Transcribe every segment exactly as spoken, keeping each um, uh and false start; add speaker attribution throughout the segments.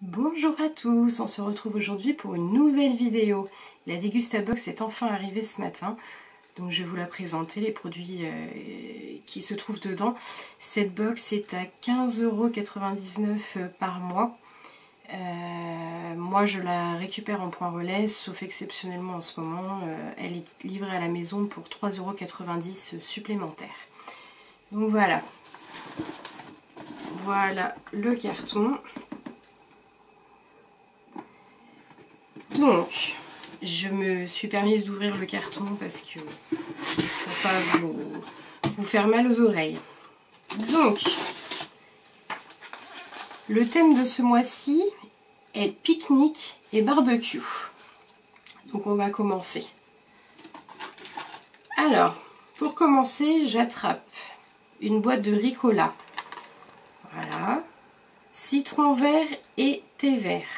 Speaker 1: Bonjour à tous, on se retrouve aujourd'hui pour une nouvelle vidéo. La Dégustabox est enfin arrivée ce matin, donc je vais vous la présenter, les produits euh, qui se trouvent dedans. Cette box est à quinze euros quatre-vingt-dix-neuf par mois. Euh, moi je la récupère en point relais, sauf exceptionnellement en ce moment. Euh, elle est livrée à la maison pour trois euros quatre-vingt-dix supplémentaires. Donc voilà. Voilà le carton. Donc, je me suis permise d'ouvrir le carton parce que pour pas vous, vous faire mal aux oreilles. Donc, le thème de ce mois-ci est pique-nique et barbecue. Donc, on va commencer. Alors, pour commencer, j'attrape une boîte de Ricola. Voilà. Citron vert et thé vert.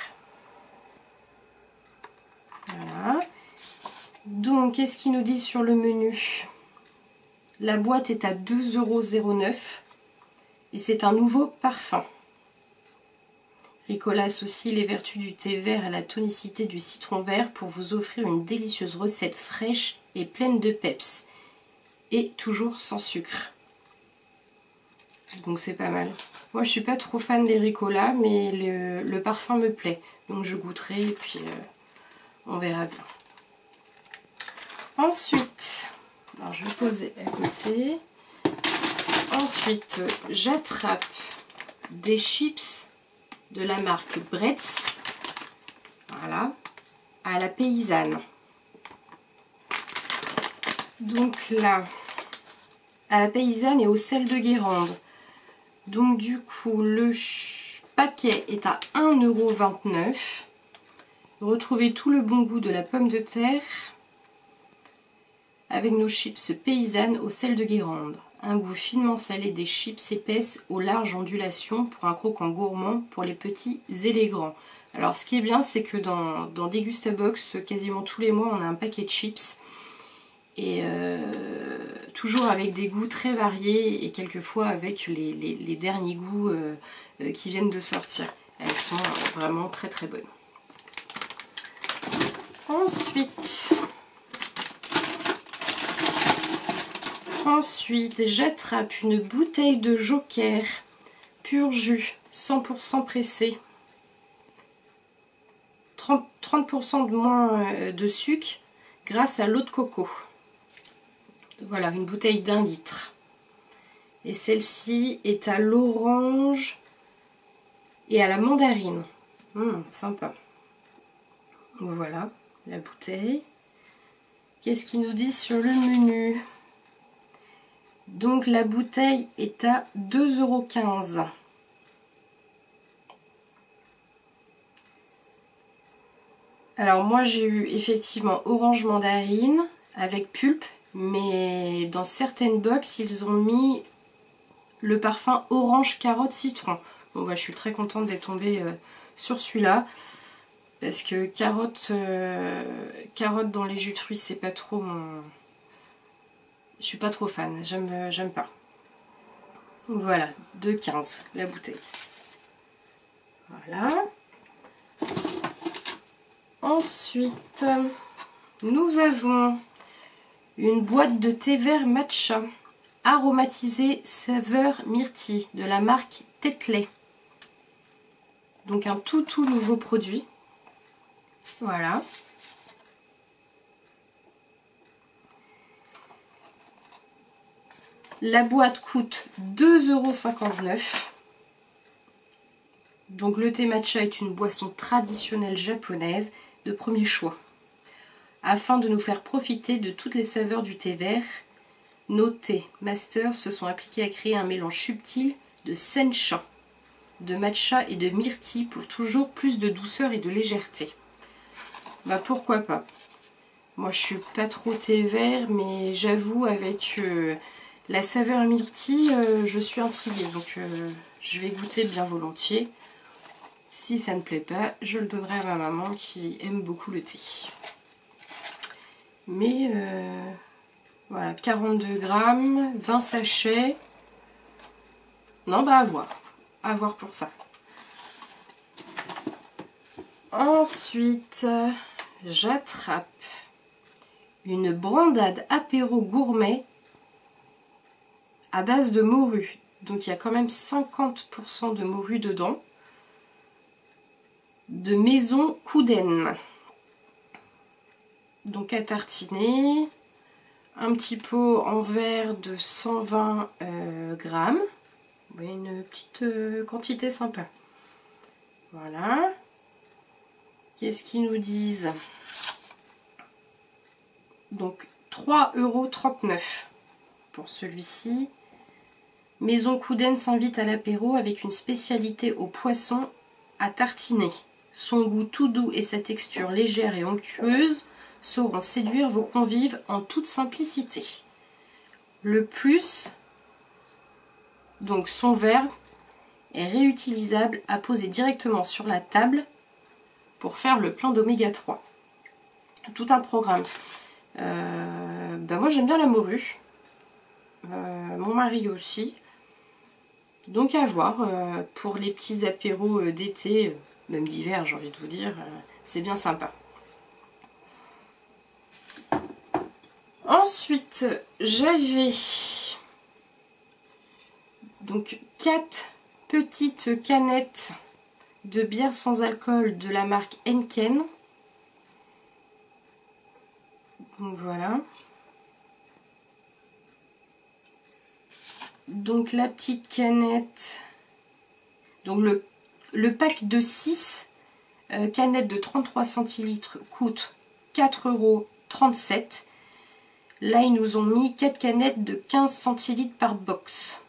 Speaker 1: Voilà. Donc, qu'est-ce qu'il nous dit sur le menu? La boîte est à deux euros zéro neuf et c'est un nouveau parfum. Ricola associe les vertus du thé vert à la tonicité du citron vert pour vous offrir une délicieuse recette fraîche et pleine de peps. Et toujours sans sucre. Donc c'est pas mal. Moi je suis pas trop fan des Ricola, mais le, le parfum me plaît. Donc je goûterai et puis... Euh, on verra bien. Ensuite, alors je vais poser à côté. Ensuite, j'attrape des chips de la marque Bretz. Voilà, à la paysanne. Donc là, à la paysanne et au sel de Guérande. Donc du coup, le paquet est à un euro vingt-neuf. Retrouvez tout le bon goût de la pomme de terre avec nos chips paysannes au sel de Guérande. Un goût finement salé des chips épaisses aux larges ondulations pour un croquant gourmand pour les petits et les grands. Alors ce qui est bien, c'est que dans, dans Dégustabox, quasiment tous les mois, on a un paquet de chips. Et euh, toujours avec des goûts très variés et quelquefois avec les, les, les derniers goûts euh, euh, qui viennent de sortir. Elles sont vraiment très très bonnes. Ensuite, ensuite j'attrape une bouteille de Joker pur jus cent pour cent pressé, trente pour cent de moins de sucre grâce à l'eau de coco. Voilà, une bouteille d'un litre. Et celle-ci est à l'orange et à la mandarine. Mmh, sympa. Voilà. La bouteille. Qu'est-ce qu'il nous dit sur le menu? Donc la bouteille est à deux euros quinze. Alors moi j'ai eu effectivement orange mandarine avec pulpe, mais dans certaines box ils ont mis le parfum orange carotte citron. Bon bah je suis très contente d'être tombée euh, sur celui-là. Parce que carotte, euh, carotte dans les jus de fruits, c'est pas trop mon... Je suis pas trop fan, j'aime j'aime pas. Voilà, deux euros quinze la bouteille. Voilà. Ensuite, nous avons une boîte de thé vert matcha aromatisé saveur myrtille de la marque Tetley. Donc un tout tout nouveau produit. Voilà. La boîte coûte deux euros cinquante-neuf. Donc le thé matcha est une boisson traditionnelle japonaise de premier choix. Afin de nous faire profiter de toutes les saveurs du thé vert, nos thé masters se sont appliqués à créer un mélange subtil de sencha, de matcha et de myrtille pour toujours plus de douceur et de légèreté. Bah pourquoi pas. Moi je suis pas trop thé vert, mais j'avoue avec euh, la saveur myrtille, euh, je suis intriguée. Donc euh, je vais goûter bien volontiers. Si ça ne plaît pas, je le donnerai à ma maman qui aime beaucoup le thé. Mais euh, voilà, quarante-deux grammes, vingt sachets. Non bah à voir. À voir pour ça. Ensuite, j'attrape une brandade apéro gourmet à base de morue. Donc il y a quand même cinquante pour cent de morue dedans. De Maison Couden. Donc à tartiner. Un petit pot en verre de cent vingt euh, grammes. Vous voyez, une petite euh, quantité sympa. Voilà. Qu'est-ce qu'ils nous disent? Donc trois euros trente-neuf pour celui-ci. Maison Couden s'invite à l'apéro avec une spécialité au poisson à tartiner. Son goût tout doux et sa texture légère et onctueuse sauront séduire vos convives en toute simplicité. Le plus, donc son verre est réutilisable à poser directement sur la table pour faire le plein d'oméga trois. Tout un programme. Euh, ben moi j'aime bien la morue. Euh, mon mari aussi. Donc à voir euh, pour les petits apéros euh, d'été, euh, même d'hiver j'ai envie de vous dire, euh, c'est bien sympa. Ensuite, j'avais donc quatre petites canettes de bière sans alcool de la marque Henken. Donc voilà. Donc la petite canette, donc le, le pack de six euh, canettes de trente-trois centilitres coûte quatre euros trente-sept. Là, ils nous ont mis quatre canettes de quinze centilitres par box.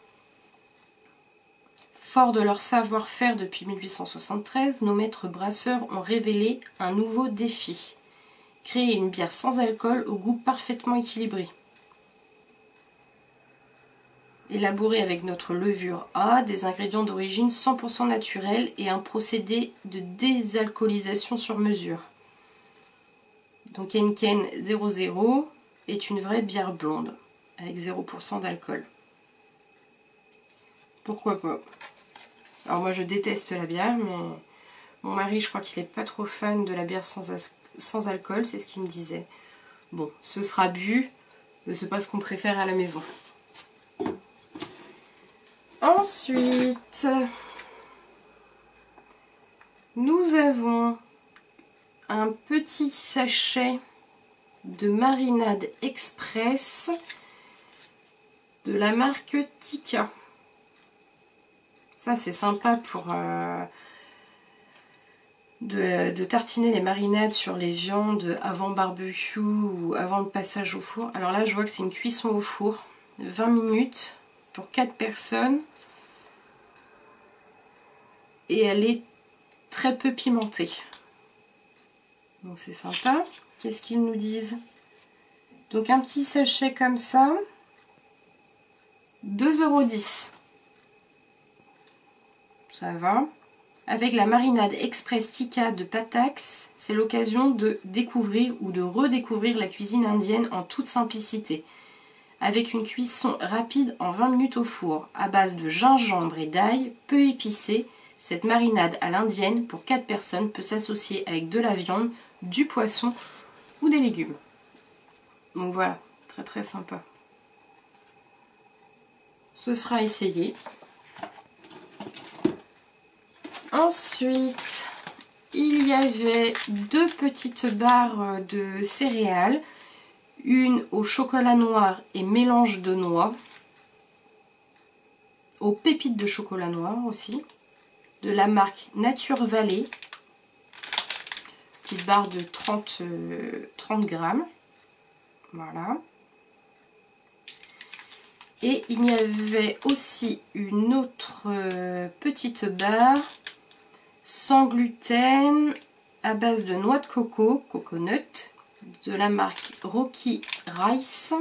Speaker 1: Forts de leur savoir-faire depuis mille huit cent soixante-treize, nos maîtres brasseurs ont révélé un nouveau défi. Créer une bière sans alcool au goût parfaitement équilibré. Élaborée avec notre levure A, des ingrédients d'origine cent pour cent naturelle et un procédé de désalcoolisation sur mesure. Donc Henken zéro zéro est une vraie bière blonde avec zéro pour cent d'alcool. Pourquoi pas? Alors moi je déteste la bière, mais mon mari je crois qu'il n'est pas trop fan de la bière sans, sans alcool, c'est ce qu'il me disait. Bon, ce sera bu, mais c'est pas ce qu'on préfère à la maison. Ensuite, nous avons un petit sachet de marinade express de la marque Tika. Ça c'est sympa pour euh, de, de tartiner les marinades sur les viandes avant barbecue ou avant le passage au four. Alors là je vois que c'est une cuisson au four, vingt minutes pour quatre personnes. Et elle est très peu pimentée. Donc c'est sympa. Qu'est-ce qu'ils nous disent? Donc un petit sachet comme ça, deux euros dix. Ça va. Avec la marinade express Tika de Patax, c'est l'occasion de découvrir ou de redécouvrir la cuisine indienne en toute simplicité. Avec une cuisson rapide en vingt minutes au four, à base de gingembre et d'ail, peu épicé, cette marinade à l'indienne pour quatre personnes peut s'associer avec de la viande, du poisson ou des légumes. Donc voilà, très très sympa. Ce sera essayé. Ensuite, il y avait deux petites barres de céréales. Une au chocolat noir et mélange de noix. Aux pépites de chocolat noir aussi. De la marque Nature Valley. Petite barre de trente, trente grammes. Voilà. Et il y avait aussi une autre petite barre sans gluten à base de noix de coco, coconut, de la marque Rocky Rice.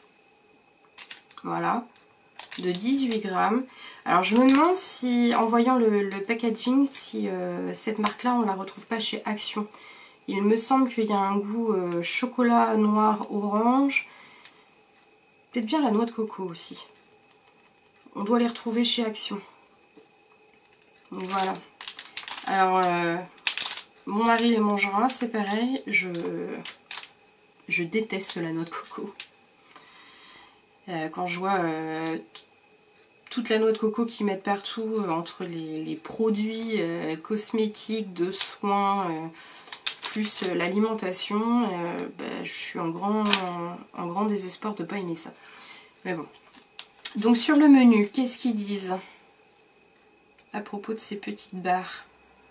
Speaker 1: Voilà. De dix-huit grammes. Alors je me demande si, en voyant le, le packaging, si euh, cette marque-là, on ne la retrouve pas chez Action. Il me semble qu'il y a un goût euh, chocolat noir orange. Peut-être bien la noix de coco aussi. On doit les retrouver chez Action. Donc voilà. Alors, euh, mon mari les mangera, c'est pareil. Je, je déteste la noix de coco. Euh, quand je vois euh, toute la noix de coco qu'ils mettent partout, euh, entre les, les produits euh, cosmétiques, de soins, euh, plus euh, l'alimentation, euh, bah, je suis en grand, en grand désespoir de ne pas aimer ça. Mais bon. Donc sur le menu, qu'est-ce qu'ils disent à propos de ces petites barres?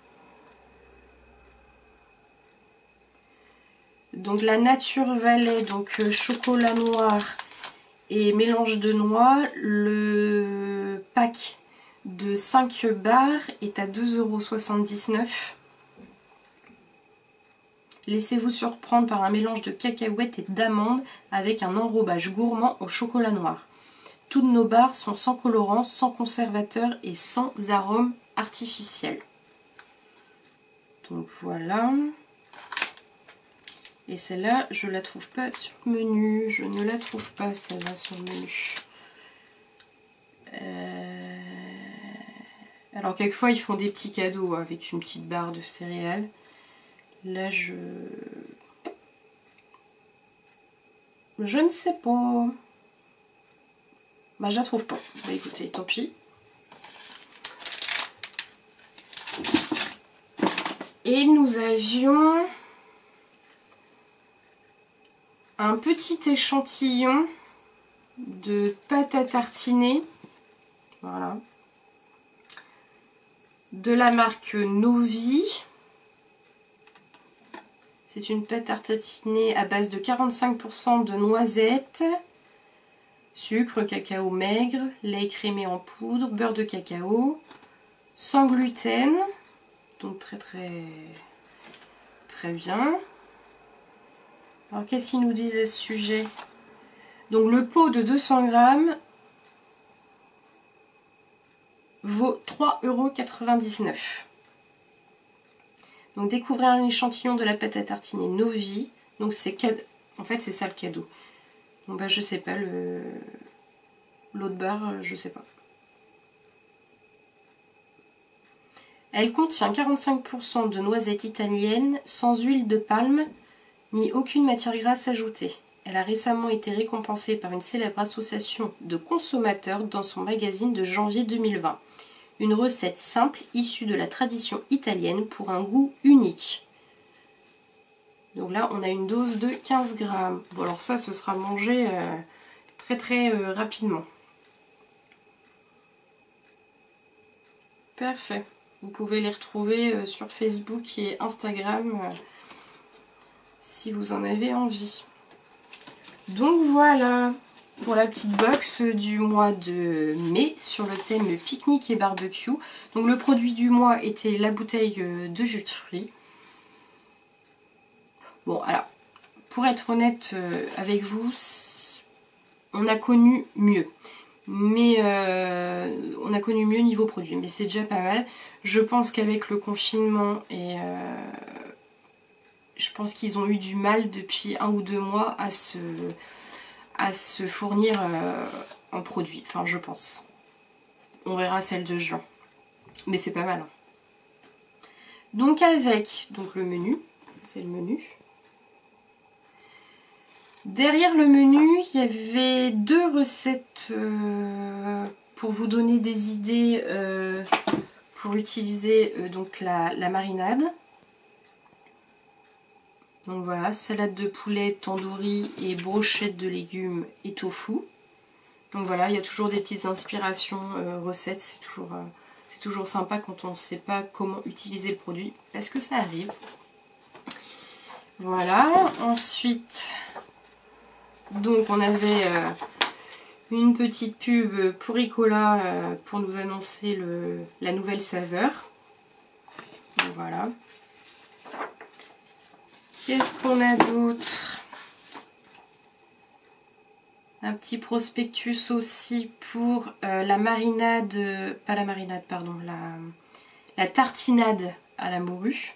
Speaker 1: Donc la Nature Valley, donc euh, chocolat noir et mélange de noix. Le pack de cinq barres est à deux euros soixante-dix-neuf. Laissez-vous surprendre par un mélange de cacahuètes et d'amandes avec un enrobage gourmand au chocolat noir. Toutes nos barres sont sans colorant, sans conservateur et sans arôme artificiel. Donc voilà. Et celle-là, je ne la trouve pas sur le menu. Je ne la trouve pas celle-là sur le menu. Euh... Alors quelquefois ils font des petits cadeaux avec une petite barre de céréales. Là je... Je ne sais pas. Bah je la trouve pas. Bah écoutez, tant pis. Et nous avions un petit échantillon de pâte à tartiner. Voilà. De la marque Novi. C'est une pâte à tartiner à base de quarante-cinq pour cent de noisettes, sucre, cacao maigre, lait écrémé en poudre, beurre de cacao, sans gluten. Donc très très très bien. Alors qu'est-ce qu'ils nous disent à ce sujet? Donc le pot de deux cents grammes vaut trois euros quatre-vingt-dix-neuf. Donc découvrez un échantillon de la pâte à tartiner Novi. Donc c'est cadeau. En fait c'est ça le cadeau. Donc bah je sais pas, le l'autre barre, je sais pas. Elle contient quarante-cinq pour cent de noisettes italiennes, sans huile de palme, ni aucune matière grasse ajoutée. Elle a récemment été récompensée par une célèbre association de consommateurs dans son magazine de janvier deux mille vingt. Une recette simple issue de la tradition italienne pour un goût unique. Donc là, on a une dose de quinze grammes. Bon, alors ça, ce sera mangé euh, très très euh, rapidement. Parfait. Vous pouvez les retrouver euh, sur Facebook et Instagram euh, si vous en avez envie. Donc voilà pour la petite box du mois de mai sur le thème pique-nique et barbecue. Donc le produit du mois était la bouteille de jus de fruits. Bon, alors, pour être honnête avec vous, on a connu mieux. Mais euh, on a connu mieux niveau produit, mais c'est déjà pas mal. Je pense qu'avec le confinement et euh, je pense qu'ils ont eu du mal depuis un ou deux mois à se... à se fournir euh, en produit, enfin je pense. On verra celle de juin, mais c'est pas mal. Hein. Donc avec donc le menu, c'est le menu. Derrière le menu, il y avait deux recettes euh, pour vous donner des idées euh, pour utiliser euh, donc la, la marinade. Donc voilà, salade de poulet, tandoori et brochette de légumes et tofu. Donc voilà, il y a toujours des petites inspirations, euh, recettes. C'est toujours, euh, c'est toujours sympa quand on ne sait pas comment utiliser le produit, parce que ça arrive. Voilà, ensuite, donc on avait euh, une petite pub pour Ricola euh, pour nous annoncer le, la nouvelle saveur. Donc voilà. Qu'est-ce qu'on a d'autre? Un petit prospectus aussi pour euh, la marinade, pas la marinade, pardon, la, la tartinade à la morue.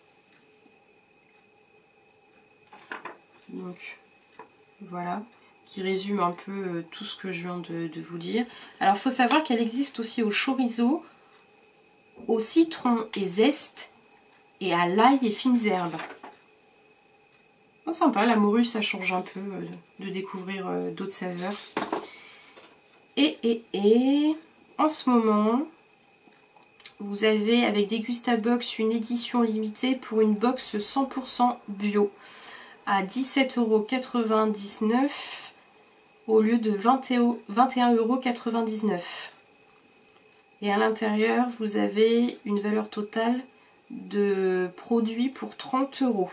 Speaker 1: Donc voilà, qui résume un peu euh, tout ce que je viens de, de vous dire. Alors il faut savoir qu'elle existe aussi au chorizo, au citron et zeste et à l'ail et fines herbes. Oh, sympa, la morue ça change un peu euh, de découvrir euh, d'autres saveurs. Et, et, et en ce moment, vous avez avec Degustabox une édition limitée pour une box cent pour cent bio à dix-sept euros quatre-vingt-dix-neuf au lieu de vingt et un euros quatre-vingt-dix-neuf. Et à l'intérieur, vous avez une valeur totale de produits pour trente euros.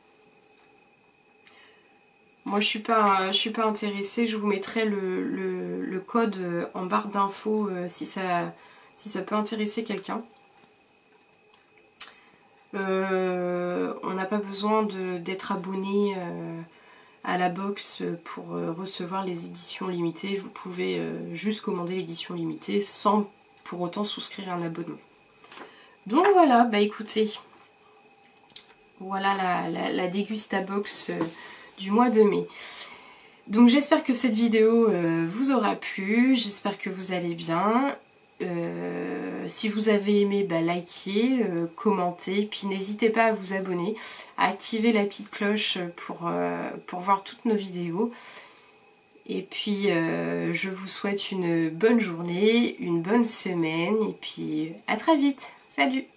Speaker 1: Moi, je suis pas, je suis pas intéressée. Je vous mettrai le, le, le code en barre d'infos euh, si ça, si ça peut intéresser quelqu'un. Euh, on n'a pas besoin d'être abonné euh, à la box pour euh, recevoir les éditions limitées. Vous pouvez euh, juste commander l'édition limitée sans pour autant souscrire un abonnement. Donc voilà, bah écoutez, voilà la, la, la Degustabox euh, du mois de mai. Donc j'espère que cette vidéo euh, vous aura plu, j'espère que vous allez bien. Euh, si vous avez aimé, bah, likez, euh, commentez, puis n'hésitez pas à vous abonner, à activer la petite cloche pour, euh, pour voir toutes nos vidéos. Et puis euh, je vous souhaite une bonne journée, une bonne semaine, et puis à très vite. Salut!